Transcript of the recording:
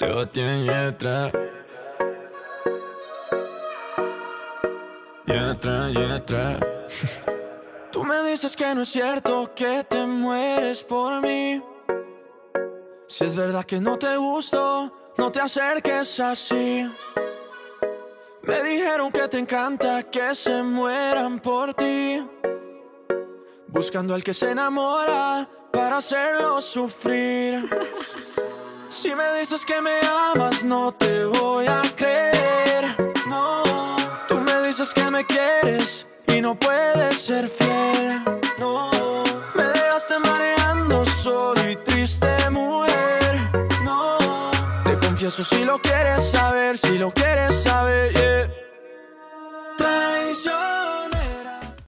Sebastián Yatra. Yatra. Tú me dices que no es cierto que te mueres por mí. Si es verdad que no te gusto, no te acerques así. Me dijeron que te encanta que se mueran por ti, buscando al que se enamora para hacerlo sufrir. Si me dices que me amas, no te voy a creer. No, tú me dices que me quieres y no puedes ser fiel. No, me dejaste mareando solo y triste, mujer. No, te confieso si lo quieres saber, yeah.